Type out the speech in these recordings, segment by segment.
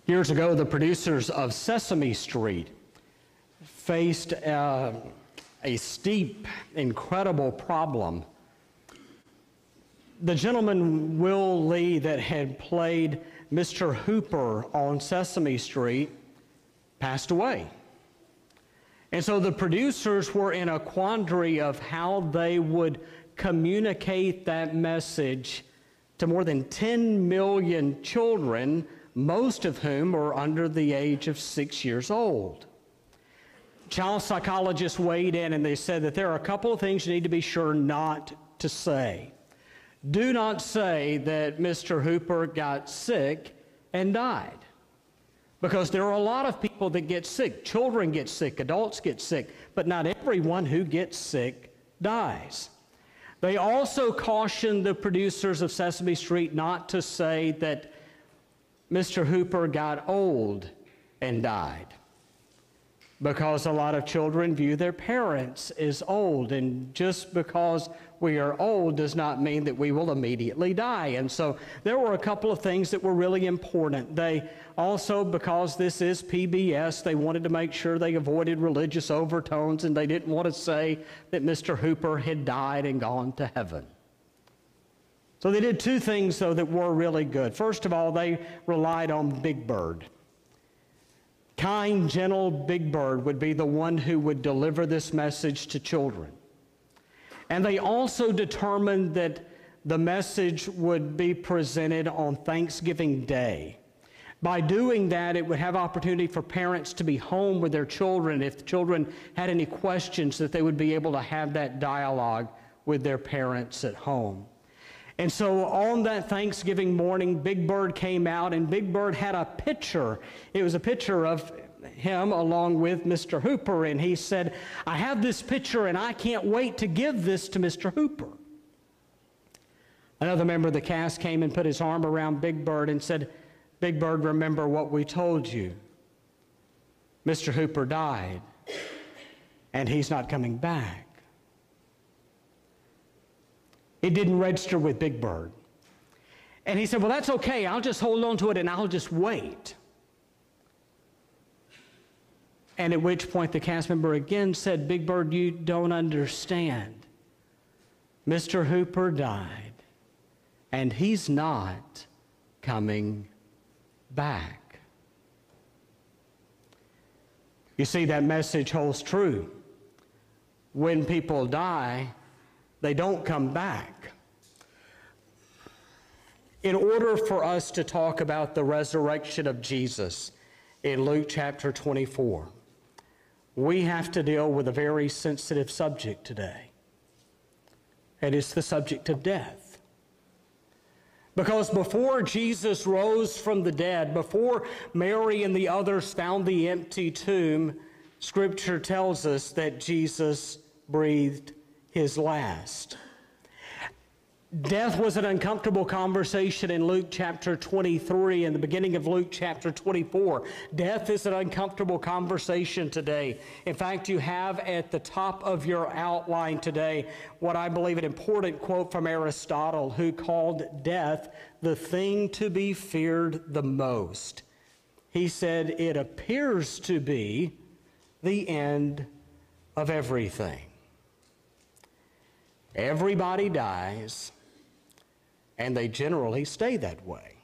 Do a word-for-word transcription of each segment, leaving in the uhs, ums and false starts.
Years ago, the producers of Sesame Street faced uh, a steep, incredible problem. The gentleman, Will Lee, that had played Mister Hooper on Sesame Street, passed away. And so the producers were in a quandary of how they would communicate that message to more than ten million children, most of whom are under the age of six years old. Child psychologists weighed in and they said that there are a couple of things you need to be sure not to say. Do not say that Mister Hooper got sick and died, because there are a lot of people that get sick. Children get sick, adults get sick, but not everyone who gets sick dies. They also cautioned the producers of Sesame Street not to say that Mister Hooper got old and died, because a lot of children view their parents as old, and just because we are old does not mean that we will immediately die. And so there were a couple of things that were really important. They also, because this is P B S, they wanted to make sure they avoided religious overtones, and they didn't want to say that Mister Hooper had died and gone to heaven. So they did two things, though, that were really good. First of all, they relied on Big Bird. Kind, gentle Big Bird would be the one who would deliver this message to children. And they also determined that the message would be presented on Thanksgiving Day. By doing that, it would have opportunity for parents to be home with their children. If the children had any questions, that they would be able to have that dialogue with their parents at home. And so on that Thanksgiving morning, Big Bird came out, and Big Bird had a picture. It was a picture of him along with Mister Hooper, and he said, "I have this picture and I can't wait to give this to Mister Hooper." Another member of the cast came and put his arm around Big Bird and said, "Big Bird, remember what we told you. Mister Hooper died and he's not coming back." It didn't register with Big Bird. And he said, "Well, that's okay. I'll just hold on to it and I'll just wait." And at which point the cast member again said, "Big Bird, you don't understand. Mister Hooper died, and he's not coming back." You see, that message holds true. When people die, they don't come back. In order for us to talk about the resurrection of Jesus in Luke chapter twenty-four, we have to deal with a very sensitive subject today. And it's the subject of death. Because before Jesus rose from the dead, before Mary and the others found the empty tomb, Scripture tells us that Jesus breathed his last. Death was an uncomfortable conversation in Luke chapter twenty-three and the beginning of Luke chapter twenty-four. Death is an uncomfortable conversation today. In fact, you have at the top of your outline today what I believe an important quote from Aristotle, who called death the thing to be feared the most. He said, "It appears to be the end of everything." Everybody dies, and they generally stay that way.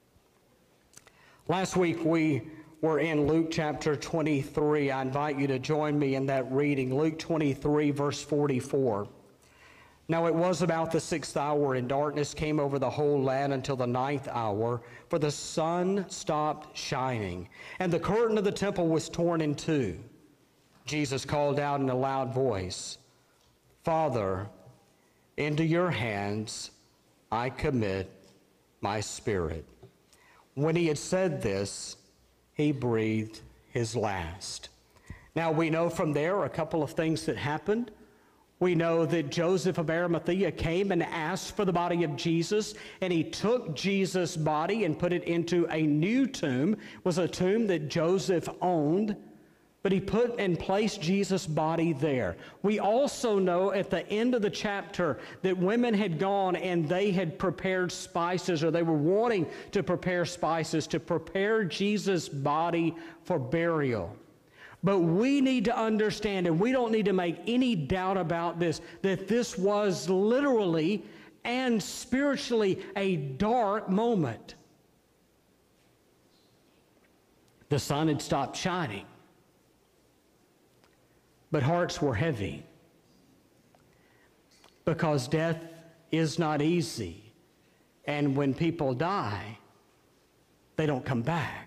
Last week we were in Luke chapter twenty-three. I invite you to join me in that reading. Luke twenty-three, verse forty-four. "Now it was about the sixth hour, and darkness came over the whole land until the ninth hour, for the sun stopped shining, and the curtain of the temple was torn in two. Jesus called out in a loud voice, 'Father, into your hands I commit my spirit.' When he had said this, he breathed his last." Now we know from there a couple of things that happened. We know that Joseph of Arimathea came and asked for the body of Jesus, and he took Jesus' body and put it into a new tomb. It was a tomb that Joseph owned. but he put and placed Jesus' body there. We also know at the end of the chapter that women had gone and they had prepared spices, or they were wanting to prepare spices to prepare Jesus' body for burial. But we need to understand, and we don't need to make any doubt about this, that this was literally and spiritually a dark moment. The sun had stopped shining, but hearts were heavy, because death is not easy, and when people die, they don't come back.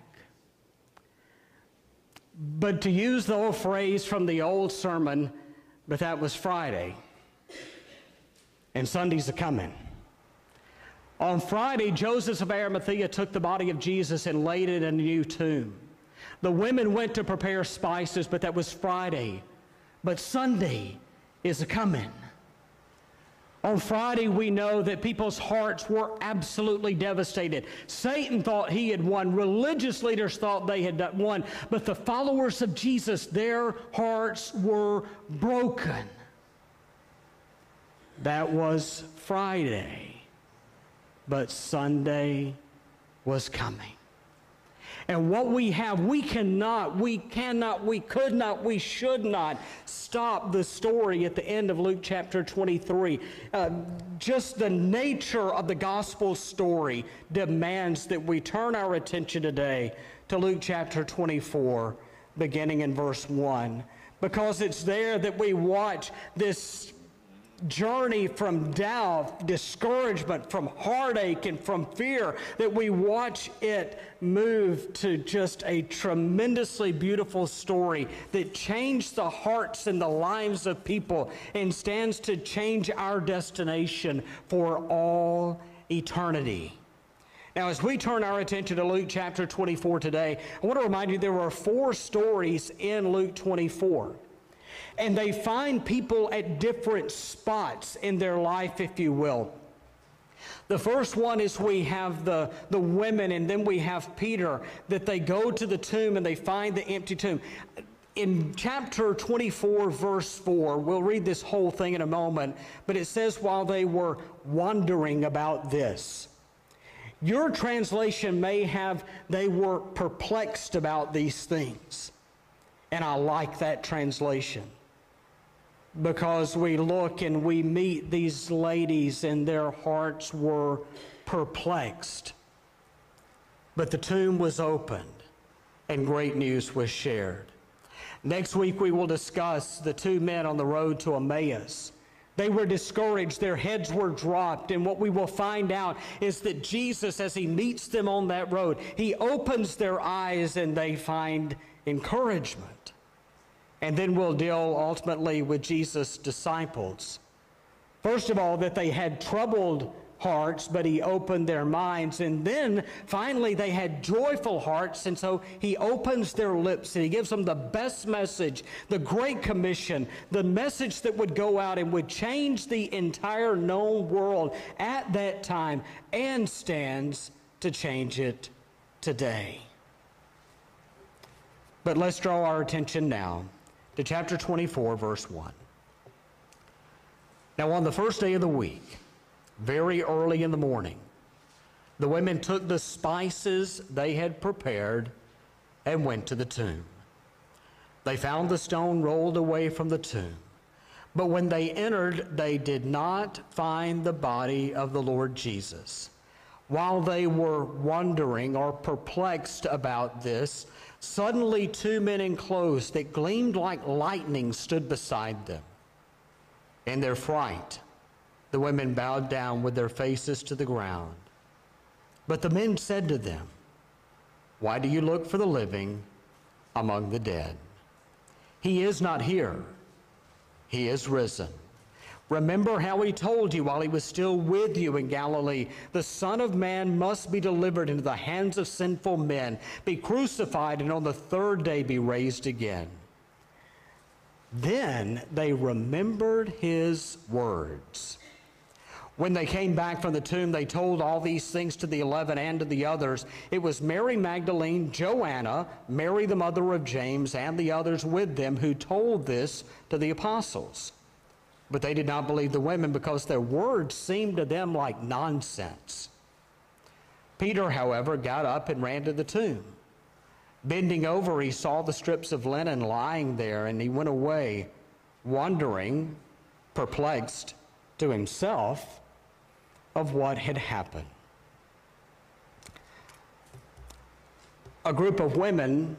But to use the old phrase from the old sermon, but that was Friday, and Sunday's a-coming. On Friday, Joseph of Arimathea took the body of Jesus and laid it in a new tomb. The women went to prepare spices, but that was Friday. But Sunday is a-coming. On Friday, we know that people's hearts were absolutely devastated. Satan thought he had won. Religious leaders thought they had won. But the followers of Jesus, their hearts were broken. That was Friday. But Sunday was coming. And what we have, we cannot, we cannot, we could not, we should not stop the story at the end of Luke chapter twenty-three. Uh, just the nature of the gospel story demands that we turn our attention today to Luke chapter twenty-four, beginning in verse one, because it's there that we watch this journey from doubt, discouragement, from heartache, and from fear, that we watch it move to just a tremendously beautiful story that changed the hearts and the lives of people and stands to change our destination for all eternity. Now, as we turn our attention to Luke chapter twenty-four today, I want to remind you there are four stories in Luke twenty-four. And they find people at different spots in their life, if you will. The first one is we have the, the women, and then we have Peter, that they go to the tomb and they find the empty tomb. In chapter twenty-four, verse four, we'll read this whole thing in a moment, but it says, while they were wondering about this. Your translation may have, they were perplexed about these things. And I like that translation, because we look and we meet these ladies and their hearts were perplexed. But the tomb was opened and great news was shared. Next week we will discuss the two men on the road to Emmaus. They were discouraged, their heads were dropped, and what we will find out is that Jesus, as he meets them on that road, he opens their eyes and they find encouragement. And then we'll deal ultimately with Jesus' disciples. First of all, that they had troubled hearts, but he opened their minds. And then finally they had joyful hearts, and so he opens their lips and he gives them the best message, the Great Commission, the message that would go out and would change the entire known world at that time and stands to change it today. But let's draw our attention now to chapter twenty-four, verse one. Now on the first day of the week, very early in the morning, the women took the spices they had prepared and went to the tomb. They found the stone rolled away from the tomb, but when they entered, they did not find the body of the Lord Jesus. While they were wondering or perplexed about this, suddenly two men in clothes that gleamed like lightning stood beside them. In their fright, the women bowed down with their faces to the ground. But the men said to them, "Why do you look for the living among the dead? He is not here. He is risen. Remember how he told you while he was still with you in Galilee, the Son of Man must be delivered into the hands of sinful men, be crucified, and on the third day be raised again." Then they remembered his words. When they came back from the tomb, they told all these things to the eleven and to the others. It was Mary Magdalene, Joanna, Mary the mother of James, and the others with them who told this to the apostles. But they did not believe the women because their words seemed to them like nonsense. Peter, however, got up and ran to the tomb. Bending over, he saw the strips of linen lying there, and he went away, wondering, perplexed to himself, of what had happened. A group of women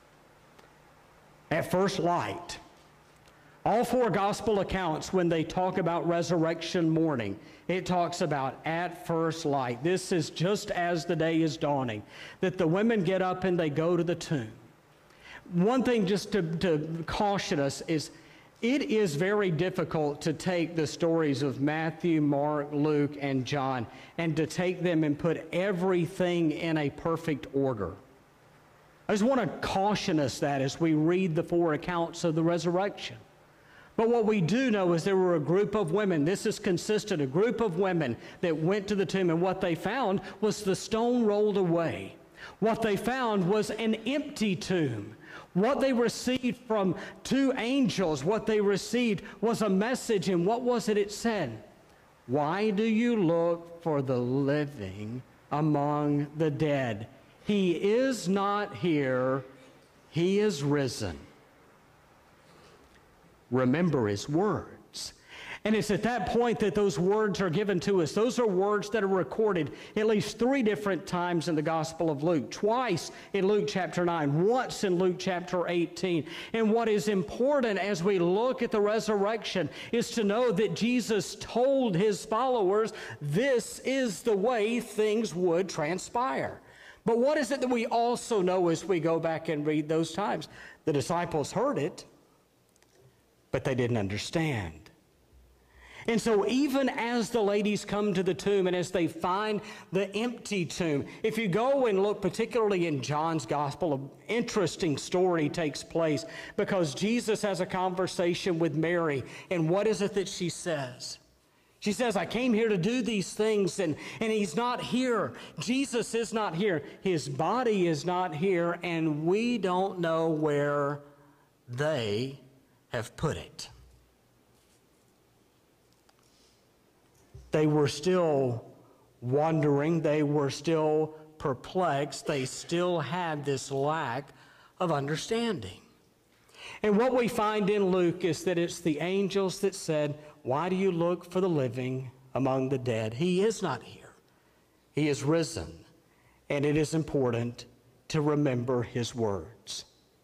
at first light. All four gospel accounts, when they talk about resurrection morning, it talks about at first light. This is just as the day is dawning, that the women get up and they go to the tomb. One thing just to, to caution us is it is very difficult to take the stories of Matthew, Mark, Luke, and John and to take them and put everything in a perfect order. I just want to caution us that as we read the four accounts of the resurrection. But what we do know is there were a group of women, this is consistent, a group of women that went to the tomb, and what they found was the stone rolled away. What they found was an empty tomb. What they received from two angels, what they received was a message, and what was it it said? Why do you look for the living among the dead? He is not here, he is risen. Remember his words. And it's at that point that those words are given to us. Those are words that are recorded at least three different times in the Gospel of Luke. Twice in Luke chapter nine, once in Luke chapter eighteen. And what is important as we look at the resurrection is to know that Jesus told his followers this is the way things would transpire. But what is it that we also know as we go back and read those times? The disciples heard it, but they didn't understand. And so even as the ladies come to the tomb and as they find the empty tomb, if you go and look particularly in John's gospel, an interesting story takes place because Jesus has a conversation with Mary. And what is it that she says? She says, I came here to do these things, and, and he's not here. Jesus is not here. His body is not here, and we don't know where they have put it. They were still wondering. They were still perplexed. They still had this lack of understanding. And what we find in Luke is that it's the angels that said, why do you look for the living among the dead? He is not here. He is risen. And it is important to remember his words.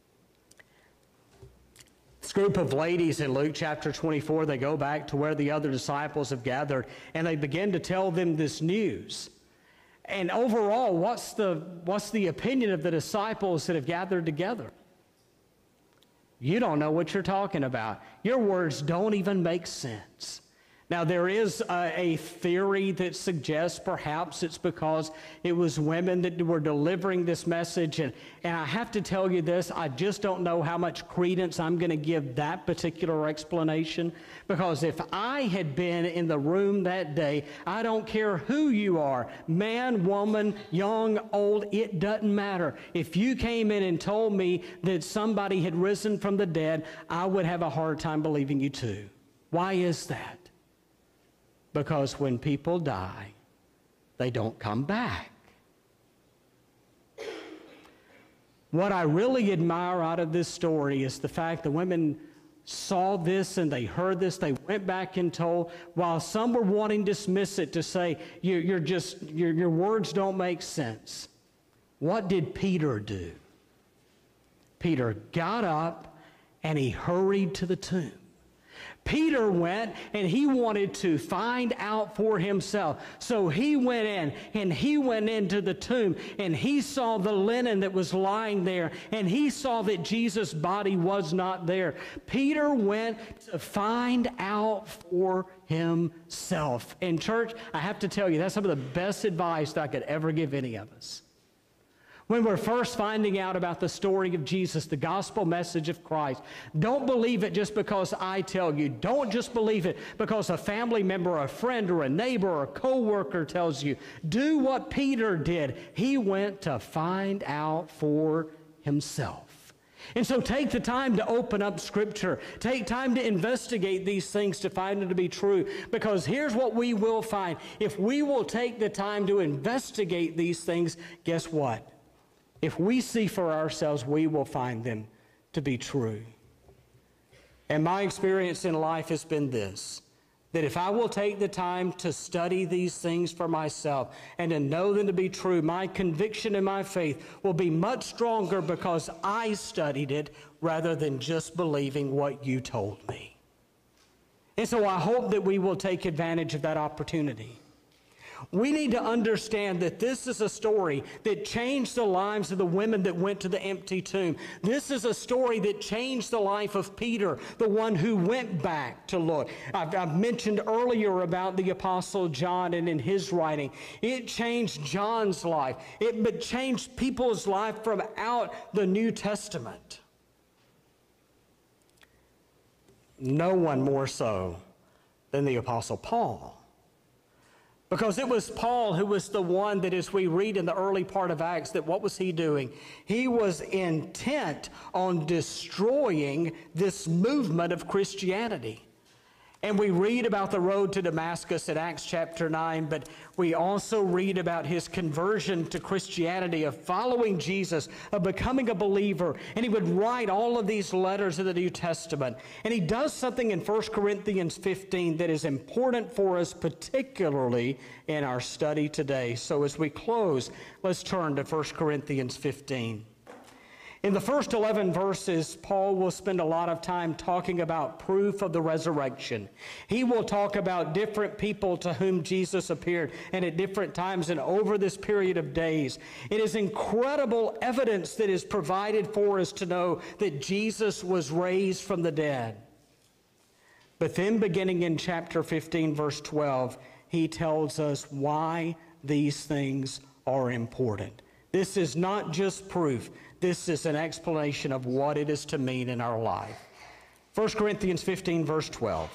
This group of ladies in Luke chapter twenty-four, they go back to where the other disciples have gathered, and they begin to tell them this news. And overall, what's the, what's the opinion of the disciples that have gathered together? You don't know what you're talking about. Your words don't even make sense. Now, there is a, a theory that suggests perhaps it's because it was women that were delivering this message. And, and I have to tell you this, I just don't know how much credence I'm going to give that particular explanation. Because if I had been in the room that day, I don't care who you are, man, woman, young, old, it doesn't matter. If you came in and told me that somebody had risen from the dead, I would have a hard time believing you too. Why is that? Because when people die, they don't come back. What I really admire out of this story is the fact the women saw this and they heard this. They went back and told, while some were wanting to dismiss it to say, you're, you're just, your, your words don't make sense. What did Peter do? Peter got up and he hurried to the tomb. Peter went and he wanted to find out for himself. So he went in and he went into the tomb and he saw the linen that was lying there and he saw that Jesus' body was not there. Peter went to find out for himself. And church, I have to tell you, that's some of the best advice that I could ever give any of us. When we're first finding out about the story of Jesus, the gospel message of Christ, don't believe it just because I tell you. Don't just believe it because a family member, or a friend, or a neighbor, or a co-worker tells you. Do what Peter did. He went to find out for himself. And so take the time to open up Scripture. Take time to investigate these things to find them to be true. Because here's what we will find. If we will take the time to investigate these things, guess what? If we see for ourselves, we will find them to be true. And my experience in life has been this, that if I will take the time to study these things for myself and to know them to be true, my conviction and my faith will be much stronger because I studied it rather than just believing what you told me. And so I hope that we will take advantage of that opportunity. We need to understand that this is a story that changed the lives of the women that went to the empty tomb. This is a story that changed the life of Peter, the one who went back to look. I've, I've mentioned earlier about the Apostle John and in his writing. It changed John's life. It but changed people's life from out the New Testament. No one more so than the Apostle Paul. Because it was Paul who was the one that, as we read in the early part of Acts, that what was he doing? He was intent on destroying this movement of Christianity. And we read about the road to Damascus in Acts chapter nine, but we also read about his conversion to Christianity, of following Jesus, of becoming a believer. And he would write all of these letters of the New Testament. And he does something in First Corinthians fifteen that is important for us, particularly in our study today. So as we close, let's turn to First Corinthians fifteen. In the first eleven verses, Paul will spend a lot of time talking about proof of the resurrection. He will talk about different people to whom Jesus appeared and at different times and over this period of days. It is incredible evidence that is provided for us to know that Jesus was raised from the dead. But then beginning in chapter fifteen, verse twelve, he tells us why these things are important. This is not just proof. This is an explanation of what it is to mean in our life. First Corinthians fifteen, verse twelve.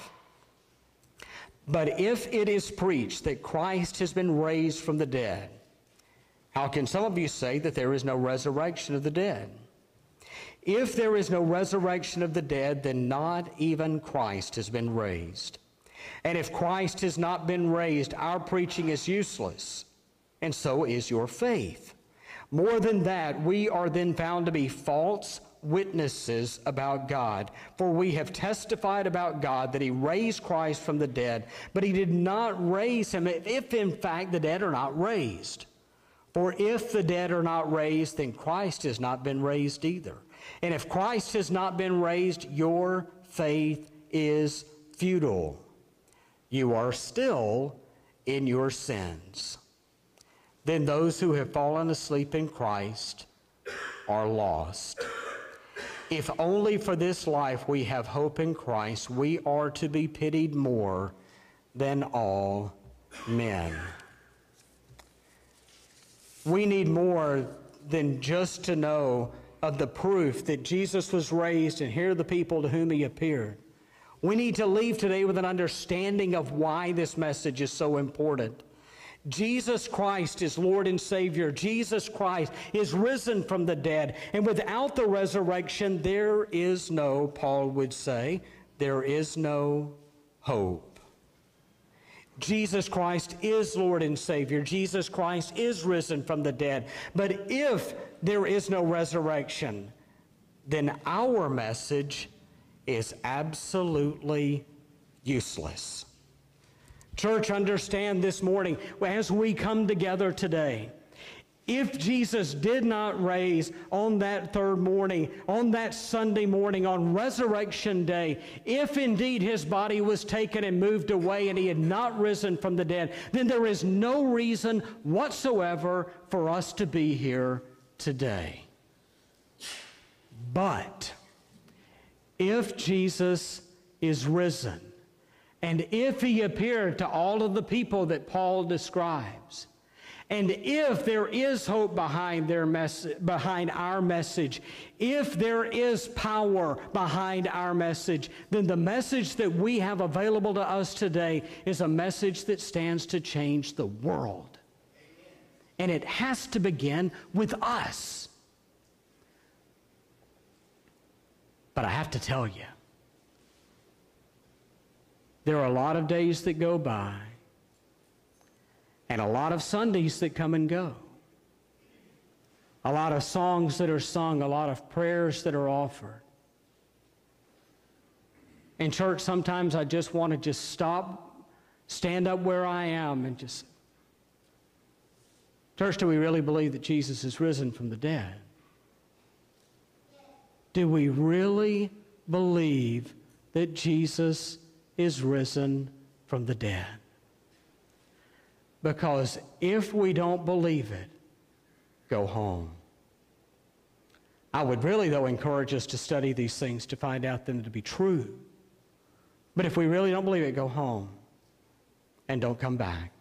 But if it is preached that Christ has been raised from the dead, how can some of you say that there is no resurrection of the dead? If there is no resurrection of the dead, then not even Christ has been raised. And if Christ has not been raised, our preaching is useless, and so is your faith. More than that, we are then found to be false witnesses about God. For we have testified about God that he raised Christ from the dead, but he did not raise him if in fact the dead are not raised. For if the dead are not raised, then Christ has not been raised either. And if Christ has not been raised, your faith is futile. You are still in your sins. Then those who have fallen asleep in Christ are lost. If only for this life we have hope in Christ, we are to be pitied more than all men. We need more than just to know of the proof that Jesus was raised and here are the people to whom he appeared. We need to leave today with an understanding of why this message is so important. Jesus Christ is Lord and Savior. Jesus Christ is risen from the dead. And without the resurrection, there is no, Paul would say, there is no hope. Jesus Christ is Lord and Savior. Jesus Christ is risen from the dead. But if there is no resurrection, then our message is absolutely useless. Church, understand this morning, as we come together today, if Jesus did not raise on that third morning, on that Sunday morning, on Resurrection Day, if indeed his body was taken and moved away and he had not risen from the dead, then there is no reason whatsoever for us to be here today. But if Jesus is risen, and if he appeared to all of the people that Paul describes, And if there is hope behind their mess- behind our message, if there is power behind our message, then the message that we have available to us today is a message that stands to change the world. And it has to begin with us. But I have to tell you, there are a lot of days that go by and a lot of Sundays that come and go. A lot of songs that are sung, a lot of prayers that are offered. In church, sometimes I just want to just stop, stand up where I am and just, church, do we really believe that Jesus is risen from the dead? Do we really believe that Jesus is risen from the dead? Because if we don't believe it, go home. I would really, though, encourage us to study these things to find out them to be true. But if we really don't believe it, go home and don't come back.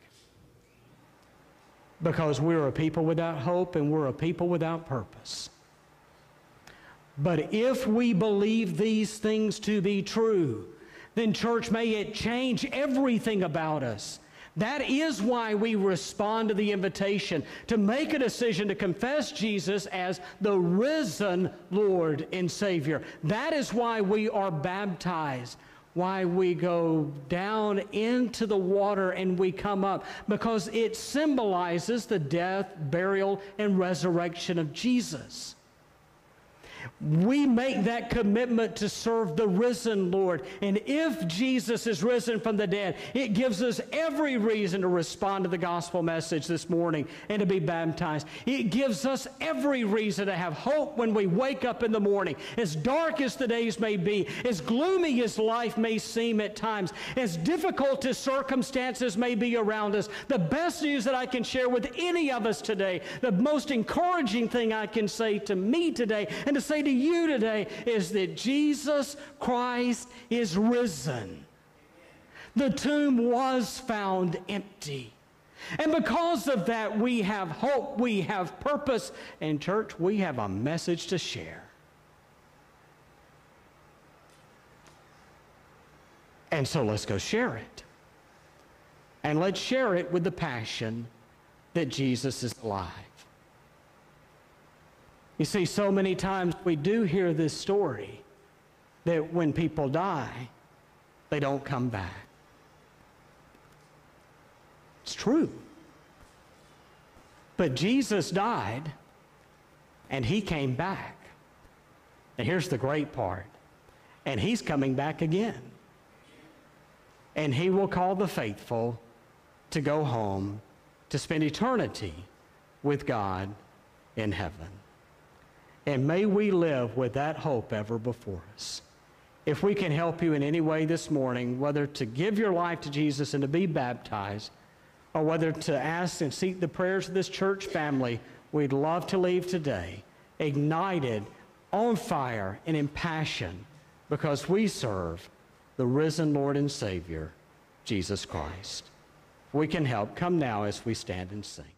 Because we're a people without hope and we're a people without purpose. But if we believe these things to be true, then church, may it change everything about us. That is why we respond to the invitation to make a decision to confess Jesus as the risen Lord and Savior. That is why we are baptized, why we go down into the water and we come up, because it symbolizes the death, burial, and resurrection of Jesus. We make that commitment to serve the risen Lord. And if Jesus is risen from the dead, it gives us every reason to respond to the gospel message this morning and to be baptized. It gives us every reason to have hope when we wake up in the morning. As dark as the days may be, as gloomy as life may seem at times, as difficult as circumstances may be around us, the best news that I can share with any of us today, the most encouraging thing I can say to me today and to say to you today is that Jesus Christ is risen. The tomb was found empty. And because of that, we have hope, we have purpose, and church, we have a message to share. And so let's go share it. And let's share it with the passion that Jesus is alive. You see, so many times we do hear this story that when people die, they don't come back. It's true. But Jesus died, and he came back. And here's the great part. And he's coming back again. And he will call the faithful to go home to spend eternity with God in heaven. And may we live with that hope ever before us. If we can help you in any way this morning, whether to give your life to Jesus and to be baptized, or whether to ask and seek the prayers of this church family, we'd love to leave today ignited, on fire, and in passion, because we serve the risen Lord and Savior, Jesus Christ. If we can help, come now as we stand and sing.